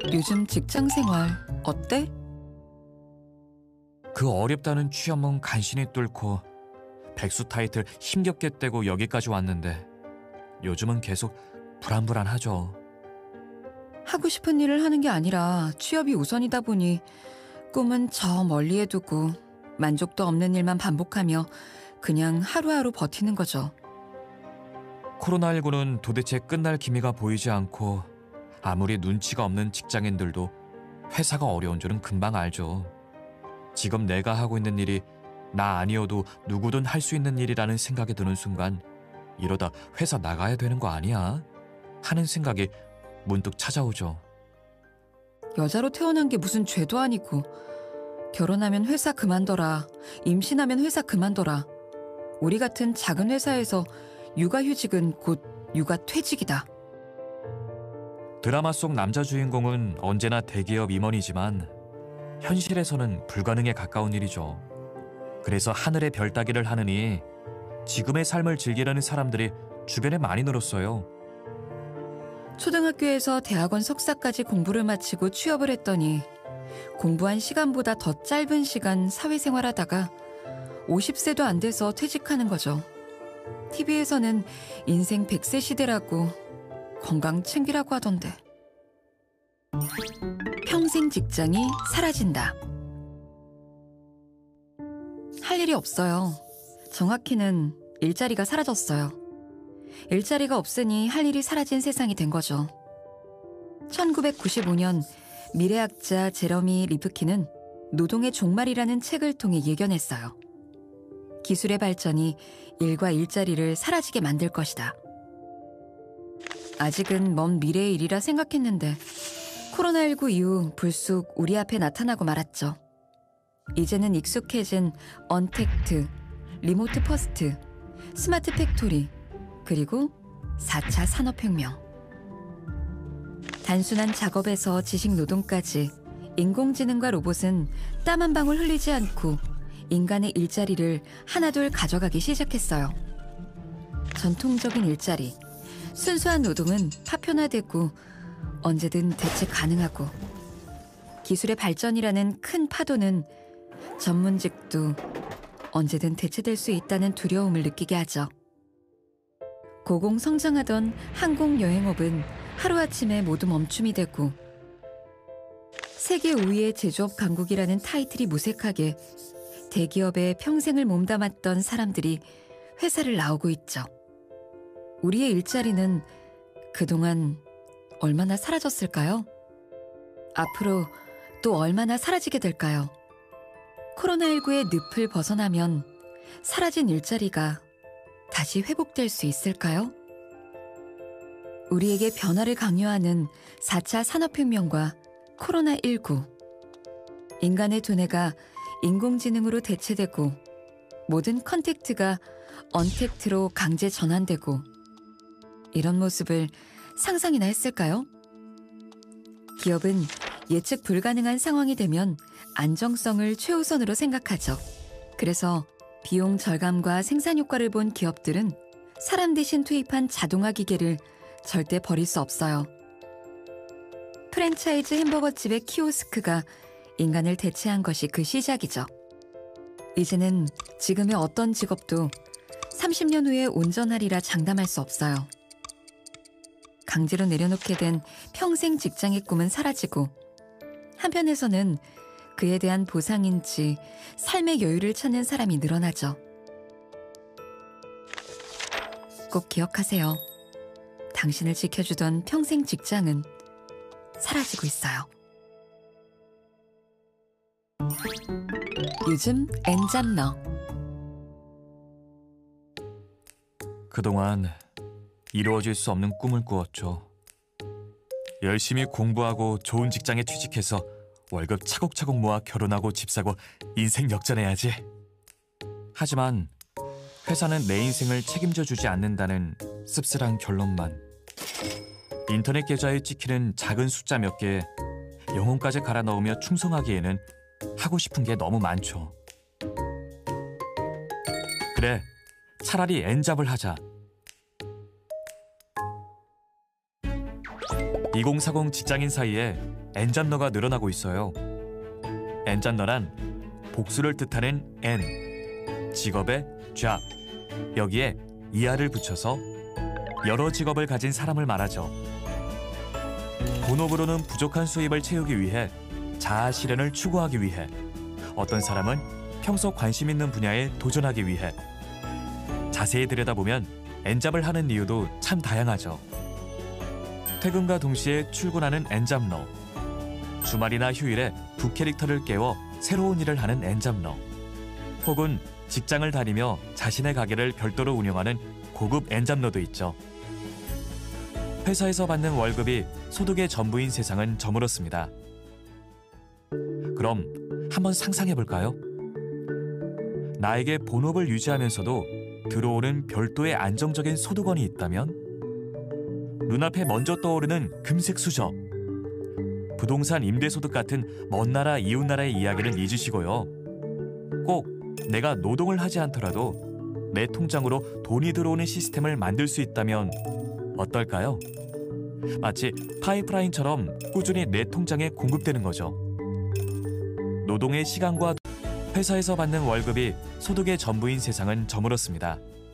요즘 직장 생활 어때? 그 어렵다는 취업문 간신히 뚫고 백수 타이틀 힘겹게 떼고 여기까지 왔는데 요즘은 계속 불안불안하죠. 하고 싶은 일을 하는 게 아니라 취업이 우선이다 보니 꿈은 저 멀리에 두고 만족도 없는 일만 반복하며 그냥 하루하루 버티는 거죠. 코로나19는 도대체 끝날 기미가 보이지 않고 아무리 눈치가 없는 직장인들도 회사가 어려운 줄은 금방 알죠. 지금 내가 하고 있는 일이 나 아니어도 누구든 할 수 있는 일이라는 생각이 드는 순간 이러다 회사 나가야 되는 거 아니야? 하는 생각이 문득 찾아오죠. 여자로 태어난 게 무슨 죄도 아니고 결혼하면 회사 그만둬라, 임신하면 회사 그만둬라. 우리 같은 작은 회사에서 육아휴직은 곧 육아퇴직이다. 드라마 속 남자 주인공은 언제나 대기업 임원이지만 현실에서는 불가능에 가까운 일이죠. 그래서 하늘의 별 따기를 하느니 지금의 삶을 즐기려는 사람들이 주변에 많이 늘었어요. 초등학교에서 대학원 석사까지 공부를 마치고 취업을 했더니 공부한 시간보다 더 짧은 시간 사회생활하다가 50세도 안 돼서 퇴직하는 거죠. TV에서는 인생 100세 시대라고 건강 챙기라고 하던데. 평생 직장이 사라진다. 할 일이 없어요. 정확히는 일자리가 사라졌어요. 일자리가 없으니 할 일이 사라진 세상이 된 거죠. 1995년 미래학자 제러미 리프킨은 노동의 종말이라는 책을 통해 예견했어요. 기술의 발전이 일과 일자리를 사라지게 만들 것이다. 아직은 먼 미래의 일이라 생각했는데 코로나19 이후 불쑥 우리 앞에 나타나고 말았죠. 이제는 익숙해진 언택트, 리모트 퍼스트, 스마트 팩토리, 그리고 4차 산업혁명. 단순한 작업에서 지식 노동까지 인공지능과 로봇은 땀 한 방울 흘리지 않고 인간의 일자리를 하나둘 가져가기 시작했어요. 전통적인 일자리, 순수한 노동은 파편화되고 언제든 대체 가능하고 기술의 발전이라는 큰 파도는 전문직도 언제든 대체될 수 있다는 두려움을 느끼게 하죠. 고공성장하던 항공여행업은 하루아침에 모두 멈춤이 되고 세계 5위의 제조업 강국이라는 타이틀이 무색하게 대기업에 평생을 몸담았던 사람들이 회사를 나오고 있죠. 우리의 일자리는 그동안 얼마나 사라졌을까요? 앞으로 또 얼마나 사라지게 될까요? 코로나19의 늪을 벗어나면 사라진 일자리가 다시 회복될 수 있을까요? 우리에게 변화를 강요하는 4차 산업혁명과 코로나19. 인간의 두뇌가 인공지능으로 대체되고 모든 컨택트가 언택트로 강제 전환되고 이런 모습을 상상이나 했을까요? 기업은 예측 불가능한 상황이 되면 안정성을 최우선으로 생각하죠. 그래서 비용 절감과 생산 효과를 본 기업들은 사람 대신 투입한 자동화 기계를 절대 버릴 수 없어요. 프랜차이즈 햄버거집의 키오스크가 인간을 대체한 것이 그 시작이죠. 이제는 지금의 어떤 직업도 30년 후에 온전하리라 장담할 수 없어요. 강제로 내려놓게 된 평생 직장의 꿈은 사라지고 한편에서는 그에 대한 보상인지 삶의 여유를 찾는 사람이 늘어나죠. 꼭 기억하세요. 당신을 지켜주던 평생 직장은 사라지고 있어요. 요즘 엔잡러. 그동안 이루어질 수 없는 꿈을 꾸었죠. 열심히 공부하고 좋은 직장에 취직해서 월급 차곡차곡 모아 결혼하고 집 사고 인생 역전해야지. 하지만 회사는 내 인생을 책임져 주지 않는다는 씁쓸한 결론만. 인터넷 계좌에 찍히는 작은 숫자 몇 개에 영혼까지 갈아 넣으며 충성하기에는 하고 싶은 게 너무 많죠. 그래, 차라리 엔잡을 하자. 2040 직장인 사이에 엔잡러가 늘어나고 있어요. 엔잡러란 복수를 뜻하는 N, 직업의 job, 여기에 이하를 붙여서 여러 직업을 가진 사람을 말하죠. 본업으로는 부족한 수입을 채우기 위해 자아 실현을 추구하기 위해, 어떤 사람은 평소 관심 있는 분야에 도전하기 위해. 자세히 들여다보면 엔잡을 하는 이유도 참 다양하죠. 퇴근과 동시에 출근하는 엔잡러, 주말이나 휴일에 부캐릭터를 깨워 새로운 일을 하는 엔잡러, 혹은 직장을 다니며 자신의 가게를 별도로 운영하는 고급 엔잡러도 있죠. 회사에서 받는 월급이 소득의 전부인 세상은 저물었습니다. 그럼 한번 상상해 볼까요? 나에게 본업을 유지하면서도 들어오는 별도의 안정적인 소득원이 있다면? 눈앞에 먼저 떠오르는 금색 수저, 부동산 임대소득 같은 먼 나라 이웃 나라의 이야기는 잊으시고요. 꼭 내가 노동을 하지 않더라도 내 통장으로 돈이 들어오는 시스템을 만들 수 있다면 어떨까요? 마치 파이프라인처럼 꾸준히 내 통장에 공급되는 거죠. 노동의 시간과 회사에서 받는 월급이 소득의 전부인 세상은 저물었습니다.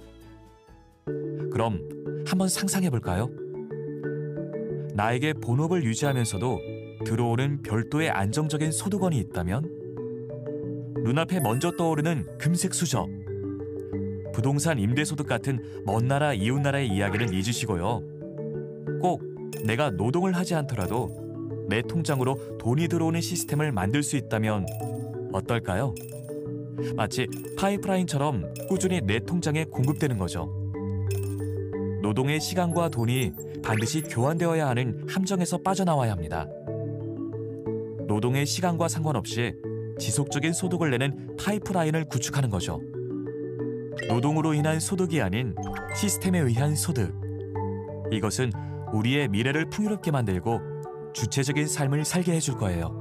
그럼 한번 상상해 볼까요? 나에게 본업을 유지하면서도 들어오는 별도의 안정적인 소득원이 있다면? 눈앞에 먼저 떠오르는 금색 수저, 부동산 임대소득 같은 먼 나라 이웃 나라의 이야기는 잊으시고요. 꼭 내가 노동을 하지 않더라도 내 통장으로 돈이 들어오는 시스템을 만들 수 있다면 어떨까요? 마치 파이프라인처럼 꾸준히 내 통장에 공급되는 거죠. 노동의 시간과 돈이 반드시 교환되어야 하는 함정에서 빠져나와야 합니다. 노동의 시간과 상관없이 지속적인 소득을 내는 파이프라인을 구축하는 거죠. 노동으로 인한 소득이 아닌 시스템에 의한 소득. 이것은 우리의 미래를 풍요롭게 만들고 주체적인 삶을 살게 해줄 거예요.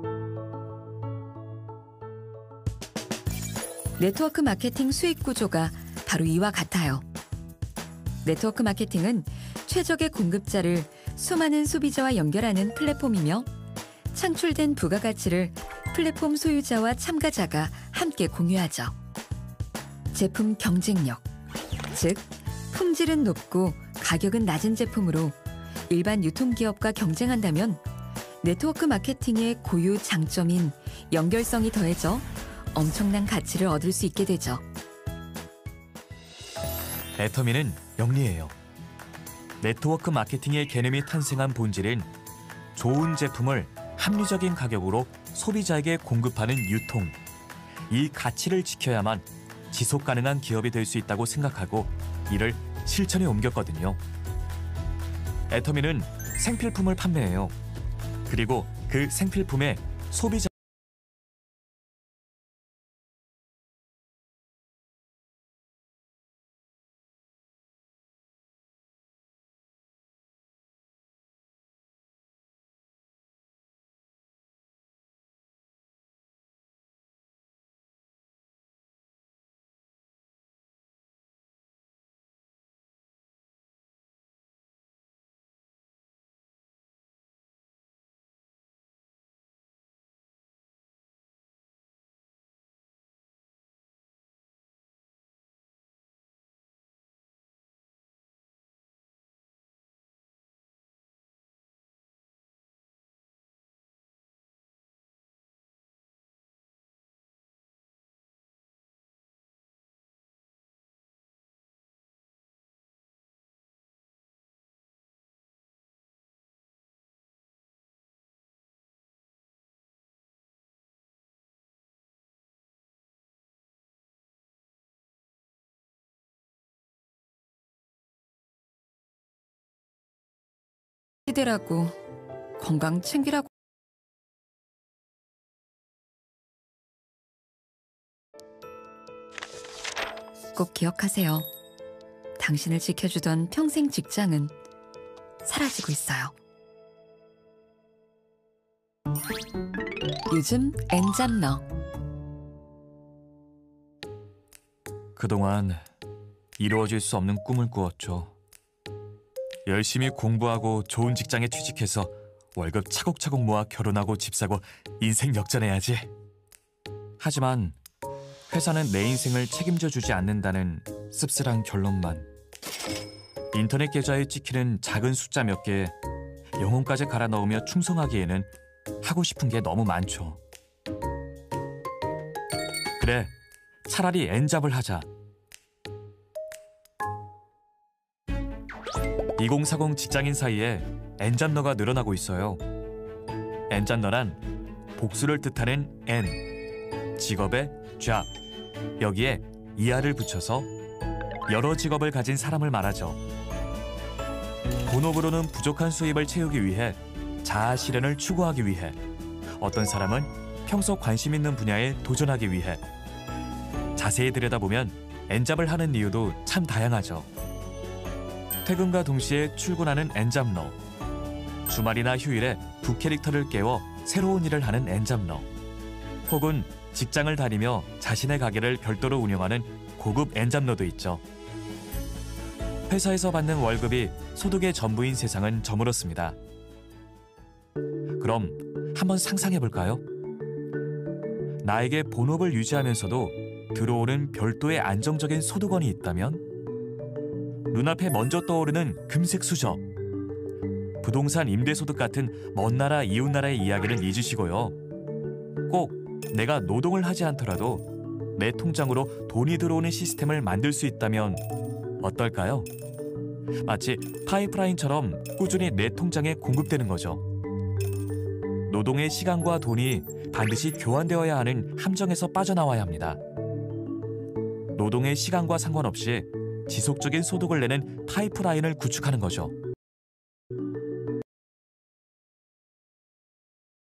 네트워크 마케팅 수익 구조가 바로 이와 같아요. 네트워크 마케팅은 최적의 공급자를 수많은 소비자와 연결하는 플랫폼이며, 창출된 부가가치를 플랫폼 소유자와 참가자가 함께 공유하죠. 제품 경쟁력, 즉 품질은 높고 가격은 낮은 제품으로 일반 유통기업과 경쟁한다면 네트워크 마케팅의 고유 장점인 연결성이 더해져 엄청난 가치를 얻을 수 있게 되죠. 애터미는 영리해요. 네트워크 마케팅의 개념이 탄생한 본질은 좋은 제품을 합리적인 가격으로 소비자에게 공급하는 유통, 이 가치를 지켜야만 지속 가능한 기업이 될 수 있다고 생각하고 이를 실천에 옮겼거든요. 애터미는 생필품을 판매해요. 그리고 그 생필품에 소비자 시대라고 건강 챙기라고. 꼭 기억하세요. 당신을 지켜주던 평생 직장은 사라지고 있어요. 요즘 엔잡러. 그동안 이루어질 수 없는 꿈을 꾸었죠. 열심히 공부하고 좋은 직장에 취직해서 월급 차곡차곡 모아 결혼하고 집 사고 인생 역전해야지. 하지만 회사는 내 인생을 책임져 주지 않는다는 씁쓸한 결론만. 인터넷 계좌에 찍히는 작은 숫자 몇 개에 영혼까지 갈아 넣으며 충성하기에는 하고 싶은 게 너무 많죠. 그래, 차라리 N잡을 하자. 2040 직장인 사이에 N잡러가 늘어나고 있어요. N잡러란 복수를 뜻하는 N, 직업의 잡, 여기에 이하를 붙여서 여러 직업을 가진 사람을 말하죠. 본업으로는 부족한 수입을 채우기 위해 자아 실현을 추구하기 위해, 어떤 사람은 평소 관심 있는 분야에 도전하기 위해. 자세히 들여다보면 N잡을 하는 이유도 참 다양하죠. 퇴근과 동시에 출근하는 N잡러, 주말이나 휴일에 부 캐릭터를 깨워 새로운 일을 하는 N잡러, 혹은 직장을 다니며 자신의 가게를 별도로 운영하는 고급 N잡러도 있죠. 회사에서 받는 월급이 소득의 전부인 세상은 저물었습니다. 그럼 한번 상상해볼까요? 나에게 본업을 유지하면서도 들어오는 별도의 안정적인 소득원이 있다면? 눈앞에 먼저 떠오르는 금색 수저, 부동산 임대소득 같은 먼 나라 이웃나라의 이야기는 잊으시고요. 꼭 내가 노동을 하지 않더라도 내 통장으로 돈이 들어오는 시스템을 만들 수 있다면 어떨까요? 마치 파이프라인처럼 꾸준히 내 통장에 공급되는 거죠. 노동의 시간과 돈이 반드시 교환되어야 하는 함정에서 빠져나와야 합니다. 노동의 시간과 상관없이 지속적인 소득을 내는 파이프라인을 구축하는 거죠.